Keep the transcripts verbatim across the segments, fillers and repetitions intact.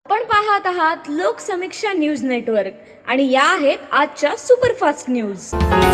आपण पाहत आहात लोकसमीक्षा न्यूज नेटवर्क आणि या आहेत आजच्या सुपरफास्ट न्यूज।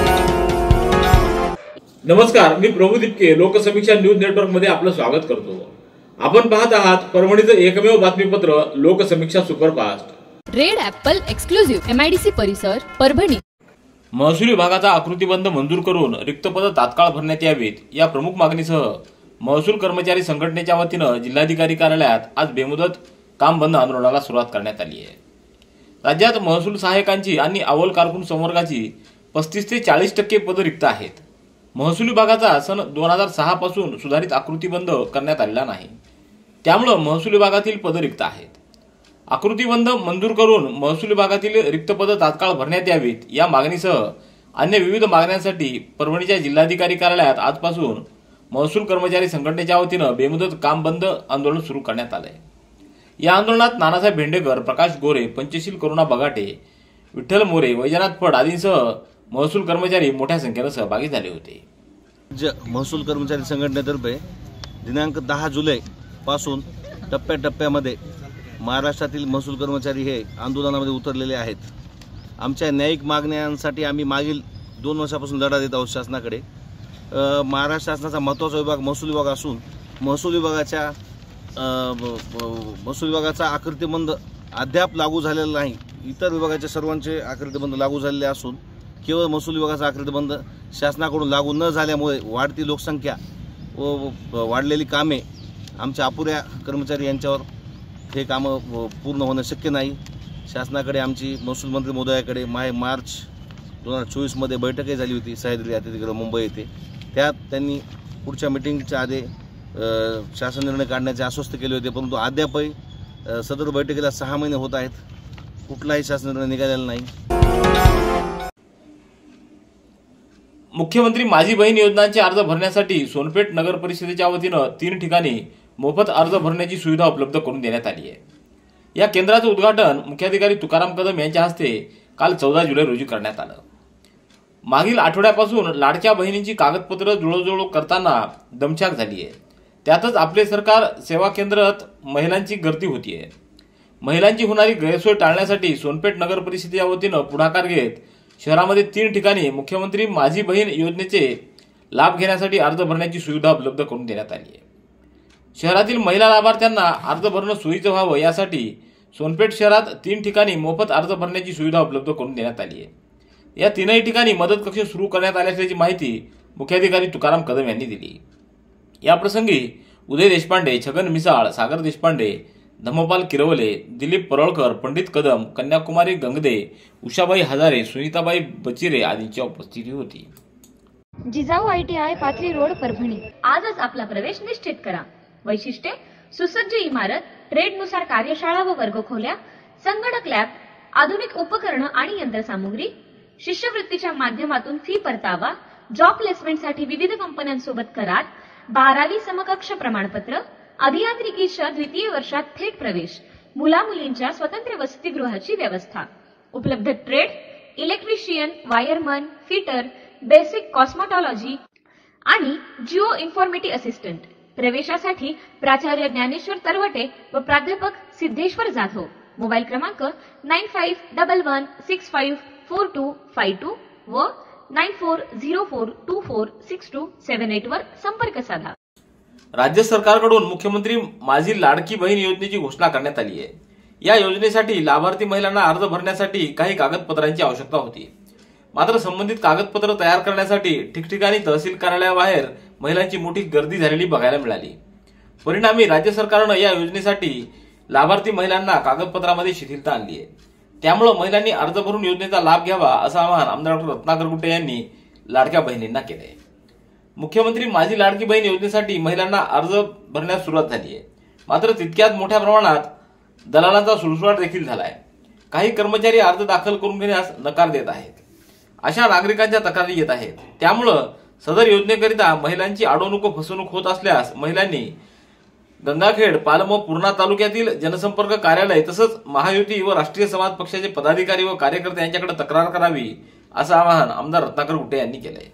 नमस्कार, मी प्रभू दिपके लोकसमीक्षा न्यूज नेटवर्क मध्ये आपलं स्वागत करतो। आपण पाहत आहात परभणीचं एकमेव बातमीपत्र Loksamiksha superfast. Red apple exclusive MIDC परिसर परभणी। महसूल विभागाचा आकृतीबंध मंजूर करून रिक्त पद तात्काळ भरण्यात यावीत या प्रमुख मागणीसह महसूल कर्मचारी संघटनेच्या वतीनं जिल्हाधिकारी कार्यालयात आज बेमुदत काम बंद आंदोलनाला सुरुवात करण्यात आली आहे। राज्यात महसूल सहाय्यकांची आणि अव्वल कारकून संवर्गाची पस्तीस ते चाळीस टक्के पद रिक्त आहेत। महसूल विभागाचा सन दोन हजार सहा पासून सुधारित आकृतीबंध करण्यात आलेला नाही, त्यामुळे महसूल विभागातील पद रिक्त आहेत। आकृतीबंध मंजूर करून महसूल विभागातील रिक्त पद तात्काळ भरण्यात यावीत या मागणीसह अन्य विविध मागण्यांसाठी परभणीच्या जिल्हाधिकारी कार्यालयात आजपासून महसूल कर्मचारी संघटनेच्या वतीनं बेमुदत काम बंद आंदोलन सुरू करण्यात आले। या आंदोलनात नानासाहेब भेंडेकर, प्रकाश गोरे, पंचशील करुणा बगाटे, विठ्ठल मोरे, वैजनाथ फड आदींसह महसूल कर्मचारी मोठ्या संख्येने सहभागी झाले होते। महसूल कर्मचारी संघटनेतर्फे दिनांक दहा जुलै पासून टप्प्याटप्प्यामध्ये महाराष्ट्रातील महसूल कर्मचारी हे आंदोलनामध्ये उतरलेले आहेत। आमच्या न्यायिक मागण्यांसाठी आम्ही मागील दोन वर्षापासून लढा देत आहोत शासनाकडे। महाराष्ट्र शासनाचा महत्त्वाचा विभाग महसूल विभाग असून महसूल विभागाच्या महसूल विभागाचा आकृतीबंध अद्याप लागू झालेला नाही। इतर विभागाच्या सर्वांचे आकृतीबंध लागू झालेले असून केवळ महसूल विभागाचा आकृतीबंध शासनाकडून लागू न झाल्यामुळे वाढती लोकसंख्या व वाढलेली कामे आमच्या अपुऱ्या कर्मचारी यांच्यावर हे कामं पूर्ण होणं शक्य नाही। शासनाकडे आमची महसूल मंत्री महोदयाकडे माय मार्च दोन हजार चोवीसमध्ये बैठकही झाली होती सह्याद्री अतिथीगृह मुंबई येथे। त्यात त्यांनी पुढच्या मिटिंगच्या आधी शासन निर्णय काढण्याचे आश्वस्त केले होते, परंतु अद्यापही सदर बैठकीला सहा महिने होत आहेत, कुठलाही शासन निर्णय निघालेला नाही। मुख्यमंत्री माझी बहीण योजनांचे अर्ज भरण्यासाठी सोनपेठ नगर परिषदेच्या वतीनं तीन ठिकाणी मोफत अर्ज भरण्याची सुविधा उपलब्ध करून देण्यात आली आहे। या केंद्राचं उद्घाटन मुख्याधिकारी तुकाराम कदम यांच्या हस्ते काल चौदा जुलै रोजी करण्यात आलं। मागील आठवड्यापासून लाडक्या बहिणींची कागदपत्र जुळवजुळव करताना दमछाक झाली आहे। त्यातच आपले सरकार सेवा केंद्रात महिलांची गर्दी होतीये। महिलांची होणारी गैरसोय टाळण्यासाठी सोनपेठ नगर परिषदेच्या वतीनं पुढाकार घेत शहरामध्ये तीन ठिकाणी मुख्यमंत्री माझी बहीण योजनेचे लाभ घेण्यासाठी अर्ज भरण्याची सुविधा उपलब्ध करून देण्यात आली आहे। शहरातील महिला लाभार्थ्यांना अर्ज भरणं सोयीचं व्हावं यासाठी सोनपेठ शहरात तीन ठिकाणी मोफत अर्ज भरण्याची सुविधा उपलब्ध करून देण्यात आली आहे। या तीनही ठिकाणी मदत कक्ष सुरू करण्यात आले असल्याची माहिती मुख्याधिकारी तुकाराम कदम यांनी दिली। या प्रसंगी उदय देशपांडे, छगन मिसाळ, सागर देशपांडे, धम्मपाल किरवले, दिलीप परळकर, पंडित कदम, कन्याकुमारी गंगदे, उषाबाई हजारे, सुनीताबाई बचिरे आदींची उपस्थिती होती। Jijau ITI Pathri road Parbhani. आजच आपला प्रवेश निश्चित करा। वैशिष्ट्ये: सुसज्ज इमारत, ट्रेडनुसार कार्यशाळा व वर्गखोल्या, संगणक लॅब, आधुनिक उपकरणं आणि यंत्रसामुग्री, शिष्यवृत्तीच्या माध्यमातून फी परतावा, जॉब प्लेसमेंटसाठी विविध कंपन्यांसोबत करार, बारावी समकक्ष प्रमाणपत्र, अभियांत्रिकीच्या द्वितीय वर्षात थेट प्रवेश, मुला मुलींच्या स्वतंत्र वसतिगृहाची व्यवस्था, उपलब्ध trade, electrician, wireman, fitter, basic cosmetology आणि जिओ इन्फॉर्मेटिव्ह असिस्टंट। प्रवेशासाठी प्राचार्य ज्ञानेश्वर तरवटे व प्राध्यापक सिद्धेश्वर जाधव। मोबाईल क्रमांक nine five double one six five four two five two व nine four zero four two four six two seven eight वर संपर्क साधा। राज्य सरकारकडून मुख्यमंत्री माझी लाडकी बहीण योजनेची घोषणा करण्यात आली आहे। या योजनेसाठी लाभार्थी महिलांना अर्ज भरण्यासाठी काही कागदपत्रांची आवश्यकता होती, मात्र संबंधित कागदपत्र तयार करण्यासाठी ठिकठिकाणी तहसील कार्यालयाबाहेर महिलांची मोठी गर्दी झालेली बघायला मिळाली। परिणामी राज्य सरकारनं या योजनेसाठी लाभार्थी महिलांना कागदपत्रामध्ये शिथिलता आणली आहे। त्यामुळे महिलांनी अर्ज भरून योजनेचा लाभ घ्यावा असं आवाहन आमदार डॉक्टर रत्नाकर गुट्टे यांनी लाडक्या बहिणींना केलंय। मुख्यमंत्री माझी लाडकी बहीण योजनेसाठी महिलांना अर्ज भरण्यास सुरुवात झाली आहे, मात्र तितक्याच मोठ्या प्रमाणात दलालांचा सुळसुळाट देखील झालाय। काही कर्मचारी अर्ज दाखल करून घेण्यास नकार देत आहेत, अशा नागरिकांच्या तक्रारी येत आहेत। त्यामुळे सदर योजनेकरिता महिलांची अडवणूक व फसवणूक होत असल्यास महिलांनी गंगाखेड, पालम व पूर्णा तालुक्यातील जनसंपर्क कार्यालय तसंच महायुती व राष्ट्रीय समाज पक्षाचे पदाधिकारी व कार्यकर्ते यांच्याकडे तक्रार करावी असं आवाहन आमदार रत्नाकर गुट्टे यांनी केलंय।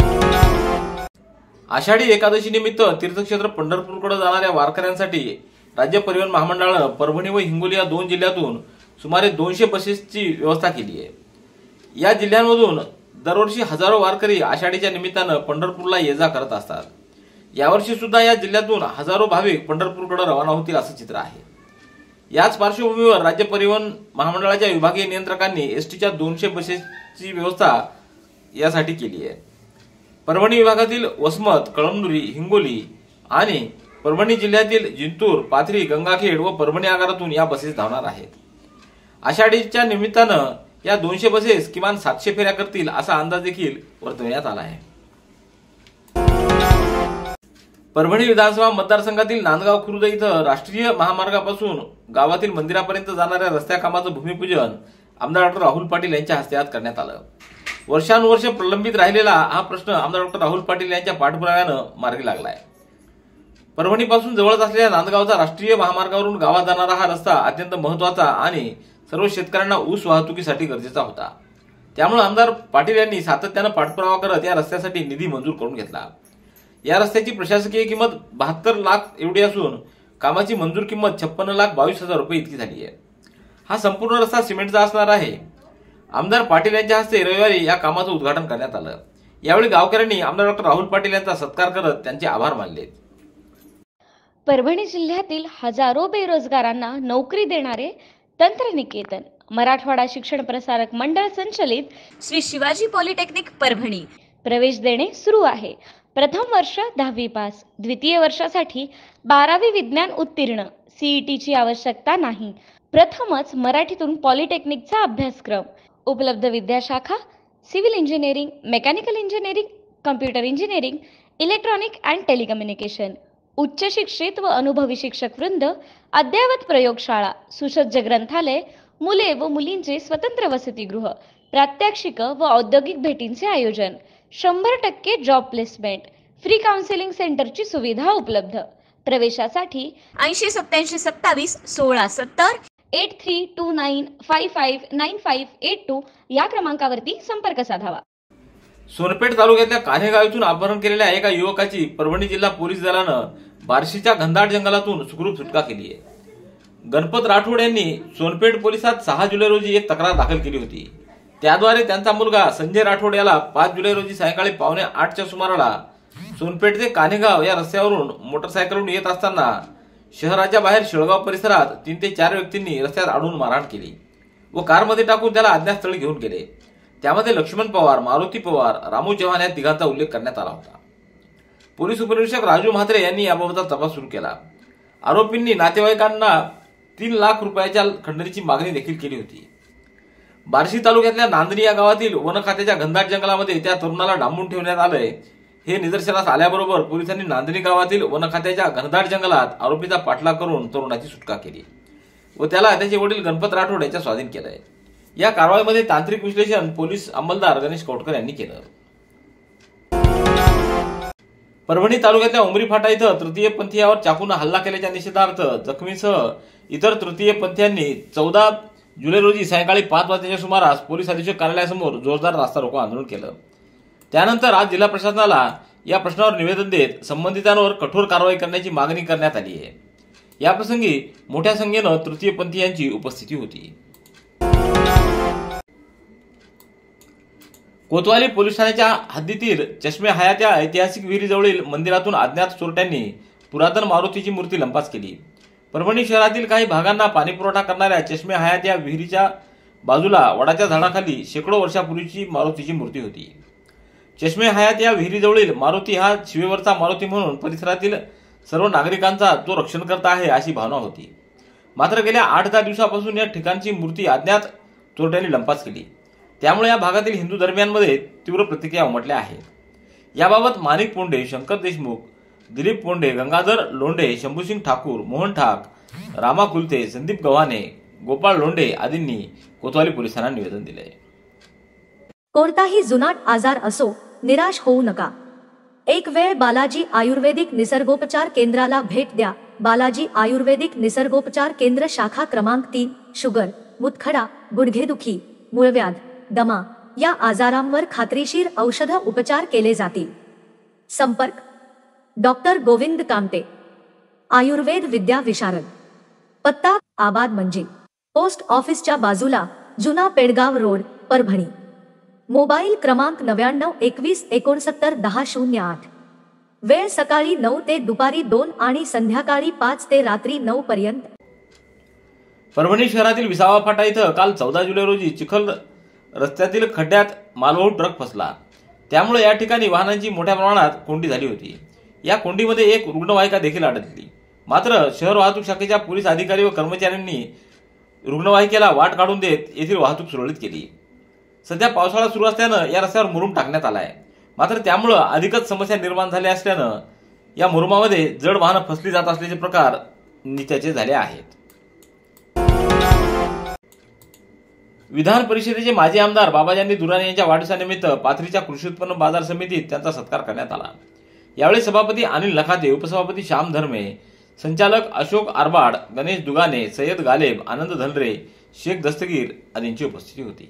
आषाढी एकादशी निमित्त तीर्थक्षेत्र पंढरपूरकडे जाणाऱ्या वारकऱ्यांसाठी राज्य परिवहन महामंडळानं परभणी व हिंगोली या दोन जिल्ह्यातून सुमारे दोनशे बसेसची व्यवस्था केली आहे। या जिल्ह्यांमधून दरवर्षी हजारो वारकरी आषाढीच्या निमित्तानं पंढरपूरला ये जा करत असतात। यावर्षी सुद्धा या जिल्ह्यातून हजारो भाविक पंढरपूरकडे रवाना होतील असं चित्र आहे। याच पार्श्वभूमीवर राज्य परिवहन महामंडळाच्या विभागीय नियंत्रकांनी एसटीच्या दोनशे बसेसची व्यवस्था यासाठी केली आहे। परभणी विभागातील वसमत, कळमनुरी, हिंगोली आणि परभणी जिल्ह्यातील जिंतूर, पाथरी, गंगाखेड व परभणी आगारातून या बसेस धावणार आहेत। आषाढीच्या निमित्तानं या दोनशे बसेस किमान सातशे फेऱ्या करतील असा अंदाज देखील वर्तवण्यात आला आहे। परभणी विधानसभा मतदारसंघातील नांदगाव खुर्द इथं राष्ट्रीय महामार्गापासून गावातील मंदिरापर्यंत जाणाऱ्या रस्त्या कामाचं भूमिपूजन आमदार डॉक्टर राहुल पाटील यांच्या हस्ते आज करण्यात आलं। वर्षानुवर्ष प्रलंबित राहिलेला हा प्रश्न आमदार डॉक्टर राहुल पाटील यांच्या पाठपुराव्यानं मार्गी लागलाय। परभणीपासून जवळच असलेल्या नांदगावचा राष्ट्रीय महामार्गावरून गावात जाणारा हा रस्ता अत्यंत महत्वाचा आणि सर्व शेतकऱ्यांना ऊस वाहतुकीसाठी गरजेचा होता। त्यामुळे आमदार पाटील यांनी सातत्यानं पाठपुरावा करत या रस्त्यासाठी निधी मंजूर करून घेतला। या रस्त्याची प्रशासकीय किंमत बहात्तर लाख एवढी असून कामाची मंजूर किंमत छप्पन्न लाख बावीस हजार रुपये इतकी झाली आहे। हा संपूर्ण रस्ता सिमेंटचा असणार आहे। आमदार पाटील यांच्या हस्ते रविवारी या कामाचं उद्घाटन करण्यात आलं। यावेळी गावकऱ्यांनी आमदार डॉक्टर राहुल पाटील यांचा सत्कार करत त्यांचे आभार मानले। परभणी जिल्ह्यातील हजारो बेरोजगारांना नोकरी देणारे तंत्रनिकेतन मराठवाडा शिक्षण प्रसारक मंडळ संचलित श्री शिवाजी पॉलिटेक्निक परभणी प्रवेश देणे सुरू आहे। प्रथम वर्ष दहावी पास, द्वितीय वर्षासाठी बारावी विज्ञान उत्तीर्ण, सीईटीची आवश्यकता नाही। प्रथमच मराठीतून पॉलिटेक्निकचा अभ्यासक्रम उपलब्ध विद्याशाखा civil engineering, mechanical engineering, computer engineering, electronic and telecommunication. उच्च शिक्षित व अनुभवी शिक्षक वृंद, अद्ययावत प्रयोगशाळा, सुसज्ज ग्रंथालय, मुले व मुलींचे स्वतंत्र वसतिगृह, प्रात्यक्षिक व औद्योगिक भेटींचे आयोजन, शंभर टक्के जॉब प्लेसमेंट, फ्री काउन्सिलिंग सेंटरची सुविधा उपलब्ध। प्रवेशासाठी ऐंशी सत्याऐंशी सत्तावीस सोळा सत्तर eight three two nine five five nine five eight two या क्रमांकावरती संपर्क साधावा। सोनपेठ तालुक्यातल्या कान्हेगाव इथून अपहरण केलेल्या एका युवकाची परभणी जिल्हा पोलीस दलानं बार्शीच्या घनदाट जंगलातून सुखरूप सुटका केली आहे। गणपत राठोड यांनी सोनपेठ पोलिसात सहा जुलै रोजी एक तक्रार दाखल केली होती। त्याद्वारे त्यांचा मुलगा संजय राठोड याला पाच जुलै रोजी सायंकाळी पावणे आठच्या सुमाराला सोनपेठ ते कान्हेगाव या रस्त्यावरून मोटरसायकलवरून येत असताना शहराच्या बाहेर शेळगाव परिसरात तीन ते चार व्यक्तींनी रस्त्यात अडवून मारहाण केली व कारमध्ये टाकून त्याला अज्ञातस्थळी घेऊन गेले। त्यामध्ये लक्ष्मण पवार, मारुती पवार, रामू चव्हाण या तिघांचा उल्लेख करण्यात आला होता। पोलीस उपनिरीक्षक राजू म्हात्रे यांनी याबाबतचा तपास सुरू केला। आरोपींनी नातेवाईकांना तीन लाख रुपयाच्या खंडणीची मागणी देखील केली होती। बार्शी तालुक्यातल्या नांदणी या गावातील वन खात्याच्या घनदाट जंगलामध्ये त्या तरुणाला डांबून ठेवण्यात आलंय हे निदर्शनास आल्याबरोबर पोलिसांनी नांदणी गावातील वन खात्याच्या घनदाट जंगलात आरोपीचा पाठलाग करून तरुणाची सुटका केली व त्याला त्याचे वडील गणपत राठोड यांच्या स्वाधीन केलंय। या कारवाईमध्ये तांत्रिक विश्लेषण पोलीस अंमलदार गणेश कौटकर यांनी केलं। परभणी तालुक्यातल्या उमरी फाटा इथं तृतीय पंथीयावर चाकूने हल्ला केल्याच्या निषेधार्थ जखमीसह इतर तृतीय पंथीयांनी चौदा जुलै रोजी सायंकाळी पाच वाजताच्या सुमारास पोलीस अधीक्षक कार्यालयासमोर जोरदार रास्ता रोको आंदोलन केलं। त्यानंतर आज जिल्हा प्रशासनाला या प्रश्नावर निवेदन देत संबंधितांवर कठोर कारवाई करण्याची मागणी करण्यात आली आहे। याप्रसंगी मोठ्या संख्येनं तृतीय पंथीयांची उपस्थिती होती। कोतवाली पोलीस ठाण्याच्या हद्दीतील चष्मे हयात या ऐतिहासिक विहिरीजवळील मंदिरातून अज्ञात चोरट्यांनी पुरातन मारुतीची मूर्ती लंपास केली। परभणी शहरातील काही भागांना पाणी पुरवठा करणाऱ्या चष्मे हयात या विहिरीच्या बाजूला वडाच्या झाडाखाली शेकडो वर्षापूर्वीची मारुतीची मूर्ती होती। चष्मे हयात या विहिरीजवळील मारुती हा शिवेवरचा मारुती म्हणून परिसरातील सर्व नागरिकांचा तो रक्षणकर्ता आहे अशी भावना होती। मात्र गेल्या आठ दहा दिवसापासून या ठिकाणची मूर्ती अज्ञात चोरट्यांनी लंपास केली। त्यामुळे या भागातील हिंदू धर्मियांमध्ये तीव्र प्रतिक्रिया उमटल्या आहेत। याबाबत माणिक पोंडे, शंकर देशमुख, दिलीप पोंडे, गंगाधर लोंढे, शंभूसिंग ठाकूर, मोहन ठाक, रामा कुलते, संदीप गव्हाणे, गोपाळ लोंढे आदींनी कोतवाली पोलिसांना निवेदन दिले। कोणताही जुनाट आजार असो, निराश होऊ नका। एक वेळ बालाजी आयुर्वेदिक निसर्गोपचार केंद्राला भेट द्या। बालाजी आयुर्वेदिक निसर्गोपचार केंद्र, शाखा क्रमांक तीन, शुगर, मुतखडा, गुडघेदुखी, मूळव्याध, दमा या आजारांवर खात्रीशीर औषध उपचार केले जातील। संपर्क डॉक्टर गोविंद कामते, आयुर्वेद विद्या विशारद. पत्ता आबाद मंजिल, पोस्ट ऑफिसच्या बाजूला, जुना पेडगाव रोड, परभणी. मोबाईल क्रमांक नव्याण्णव एकवीस एकोणसत्तर दहा शून्य आठ. वेळ सकाळी नऊ ते दुपारी दोन आणि संध्याकाळी पाच ते रात्री नऊ पर्यंत. परभणी शहरातील विसावा फाटा इथं काल चौदा जुलै रोजी चिखल रस्त्यातील खड्ड्यात मालवाहू ट्रक फसला. त्यामुळे या ठिकाणी वाहनांची मोठ्या प्रमाणात कोंडी झाली होती. या कोंडीमध्ये एक रुग्णवाहिका देखील अडकली. मात्र शहर वाहतूक शाखेच्या पोलीस अधिकारी व कर्मचाऱ्यांनी रुग्णवाहिकेला वाट काढून देत येथील वाहतूक सुरळीत केली. सध्या पावसाळा सुरू असल्यानं या रस्त्यावर मुरुम टाकण्यात आला आहे. मात्र त्यामुळे अधिकच समस्या निर्माण झाल्या असल्यानं या मुरुमामध्ये जड वाहनं फसली जात असल्याचे प्रकार नित्याचे झाले आहेत. विधान परिषदेचे माजी आमदार बाबाजानी दुराणी यांच्या वाढदिवसानिमित्त पाथरीच्या कृषी उत्पन्न बाजार समितीत त्यांचा सत्कार करण्यात आला. यावेळी सभापती अनिल नखाते, उपसभापती श्याम धर्मे, संचालक अशोक आरबाड, गणेश दुगाने, सय्यद गालेब, आनंद धनरे, शेख दस्तगीर आदींची उपस्थिती होती.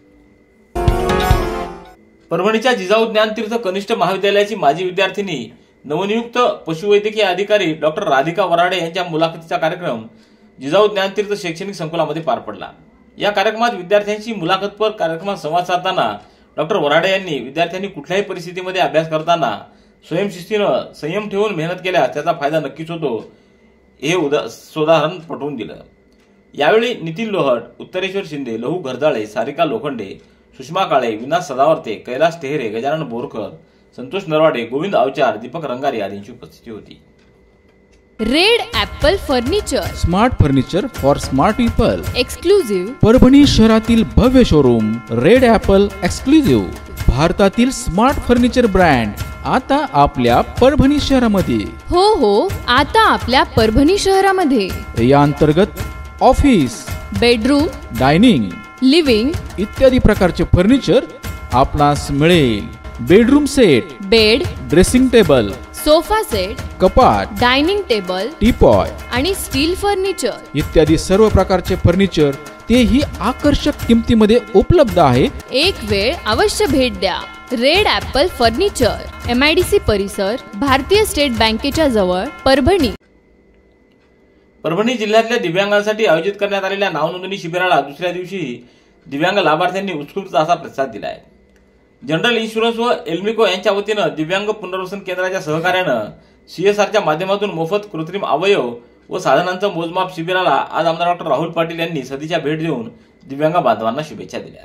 परभणीच्या जिजाऊ ज्ञानतीर्थ कनिष्ठ महाविद्यालयाची माजी विद्यार्थिनी नवनियुक्त पशुवैद्यकीय अधिकारी डॉक्टर राधिका वराडे यांच्या मुलाखतीचा कार्यक्रम जिजाऊ ज्ञानतीर्थ शैक्षणिक संकुलामध्ये पार पडला. या कार्यक्रमात विद्यार्थ्यांशी मुलाखतपर कार्यक्रमात संवाद साधताना डॉक्टर वराडे यांनी विद्यार्थ्यांनी कुठल्याही परिस्थितीमध्ये अभ्यास करताना स्वयंशिस्तीनं संयम ठेवून मेहनत केल्यास त्याचा फायदा नक्कीच होतो हे उदाहरण पटवून दिलं. यावेळी नितीन लोहट, उत्तरेश्वर शिंदे, लहू घरजाळे, सारिका लोखंडे, सुषमा काळे, विनाश सदावर्ते, कैलास टेहरे, गजानन बोरकर, संतोष नरवाडे, गोविंद अवचार, दीपक रंगारी आदींची उपस्थिती होती. Red apple furniture, smart furniture for smart people. Exclusive Parbhani शहरातील भव्य शोरूम रेड ॲपल एक्सक्लुझिव्ह. भारतातील स्मार्ट फर्निचर ब्रँड आता आपल्या परभणी शहरामध्ये. हो हो आता आपल्या परभणी शहरामध्ये. या अंतर्गत ऑफिस, बेडरूम, डायनिंग, लिव्हिंग इत्यादी प्रकारचे फर्निचर आपणास मिळेल. Bedroom set, bed, dressing table, sofa set, कपाट, डायनिंग टेबल, टीपॉय आणि स्टील फर्निचर इत्यादी सर्व प्रकारचे फर्निचर तेही आकर्षक किमतीमध्ये उपलब्ध आहे. एक वेळ अवश्य भेट द्या. Red apple furniture, M I D C परिसर, भारतीय स्टेट बँकेच्या जवळ, परभणी. परभणी जिल्ह्यातल्या दिव्यांगांसाठी आयोजित करण्यात आलेल्या नावनोंदणी शिबिराला दुसऱ्या दिवशी दिव्यांग लाभार्थ्यांनी उत्स्फूर्त असा प्रतिसाद दिला आहे. जनरल इन्शुरन्स व एल्मिको यांच्या वतीनं दिव्यांग पुनर्वसन केंद्राच्या सहकार्यानं सीएसआरच्या माध्यमातून मोफत कृत्रिम अवयव व साधनांचं मोजमाप शिबिराला आज आमदार डॉक्टर राहुल पाटील यांनी सदिच्छा भेट देऊन दिव्यांग बांधवांना शुभेच्छा दिल्या.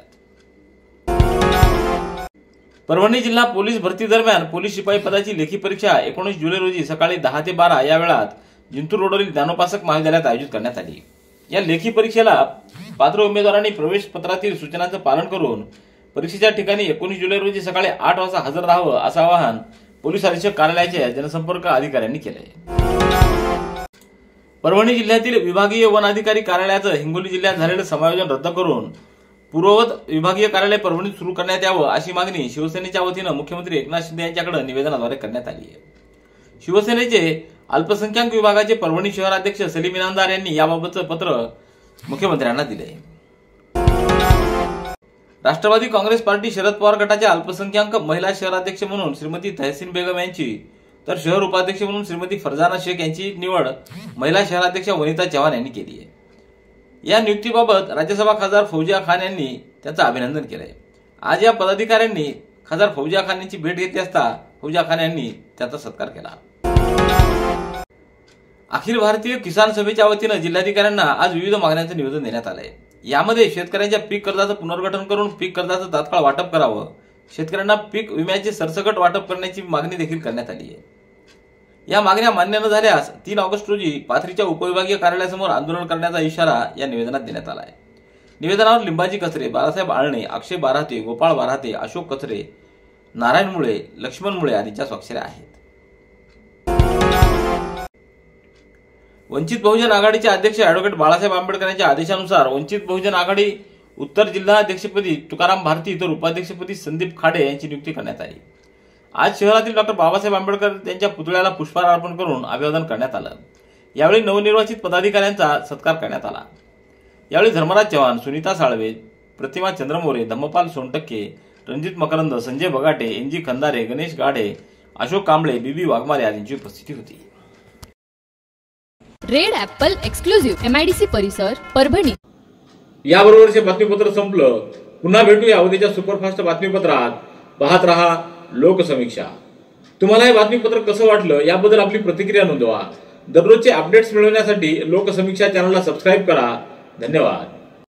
परभणी जिल्हा पोलीस भरती दरम्यान पोलीस शिपाई पदाची लेखी परीक्षा एकोणीस जुलै रोजी सकाळी दहा ते बारा या वेळात जिंतूर रोडवरील ज्ञानोपासक महाविद्यालयात आयोजित करण्यात आली. या लेखी परीक्षेला पात्र उमेदवारांनी प्रवेश पत्रातील सूचनांचं पालन करून परीक्षेच्या ठिकाणी एकोणीस जुलै रोजी सकाळी आठ वाजता हजर राहावं असं आवाहन पोलीस अधीक्षक कार्यालयाच्या जनसंपर्क अधिकाऱ्यांनी केलंय. परभणी जिल्ह्यातील विभागीय वन अधिकारी कार्यालयाचं हिंगोली जिल्ह्यात झालेलं समायोजन रद्द करून पूर्ववत विभागीय कार्यालय परभणीत सुरू करण्यात यावं अशी मागणी शिवसेनेच्या वतीनं मुख्यमंत्री एकनाथ शिंदे यांच्याकडे निवेदनाद्वारे करण्यात आली आहे. शिवसेनेचे अल्पसंख्याक विभागाचे परभणी शहराध्यक्ष सलीम इनामदार यांनी याबाबतचं पत्र मुख्यमंत्र्यांना दिले. राष्ट्रवादी काँग्रेस पार्टी शरद पवार गटाच्या अल्पसंख्याक महिला शहराध्यक्ष म्हणून श्रीमती तहसीन बेगम यांची तर शहर उपाध्यक्ष म्हणून श्रीमती फरजाना शेख यांची निवड महिला शहराध्यक्ष वनिता चव्हाण यांनी केली आहे. या नियुक्तीबाबत राज्यसभा खासदार फौजिया खान यांनी त्यांचं अभिनंदन केलंय. आज या पदाधिकाऱ्यांनी खासदार फौजिया खान यांची भेट घेतली असता फौजिया खान यांनी त्यांचा सत्कार केला. अखिल भारतीय किसान सभेच्या वतीनं जिल्हाधिकाऱ्यांना आज विविध मागण्यांचं निवेदन देण्यात आलंय. यामध्ये शेतकऱ्यांच्या पीक कर्जाचं पुनर्गठन करून पीक कर्जाचं तात्काळ वाटप करावं, शेतकऱ्यांना पीक विम्याचे सरसकट वाटप करण्याची मागणी देखील करण्यात आली आहे. या मागण्या मान्य न झाल्यास तीन ऑगस्ट रोजी पाथरीच्या उपविभागीय कार्यालयासमोर आंदोलन करण्याचा इशारा या निवेदनात देण्यात आला आहे. निवेदनावर लिंबाजी कचरे, बाळासाहेब आळणे, अक्षय बाराते, गोपाळ बाराते, अशोक कचरे, नारायण मुळे, लक्ष्मण मुळे आदींच्या स्वाक्षऱ्या आहेत. वंचित बहुजन आघाडीचे अध्यक्ष अॅडव्होकेट बाळासाहेब आंबेडकर यांच्या आदेशानुसार वंचित बहुजन आघाडी उत्तर जिल्हा अध्यक्षपदी तुकाराम भारती तर उपाध्यक्षपदी संदीप खाडे यांची नियुक्ती करण्यात आली. आज शहरातील डॉक्टर बाबासाहेब आंबेडकर यांच्या पुतळ्याला पुष्पहार अर्पण करून अभिवादन करण्यात आलं. यावेळी नवनिर्वाचित पदाधिकाऱ्यांचा सत्कार करण्यात आला. यावेळी Dharmaraj Chavan, Sunita Salve, Pratima Chandramore, Dhammapal Sontakke, Ranjit Makrand, Sanjay Bagate, N G Khandare, Ganesh Gadhe, Ashok Kamble, B B Waghmare आदींची उपस्थिती होती. Red apple exclusive M I D C Parbhani परभणी. याबरोबरचे बातमीपत्र संपलं. पुन्हा भेटूया उद्याच्या सुपरफास्ट बातमीपत्रात. पाहत रहा लोकसमीक्षा. तुम्हाला हे बातमीपत्र कसं वाटलं याबद्दल आपली प्रतिक्रिया नोंदवा. दररोजचे अपडेट्स मिळवण्यासाठी लोकसमीक्षा चॅनलला सबस्क्राईब करा. धन्यवाद.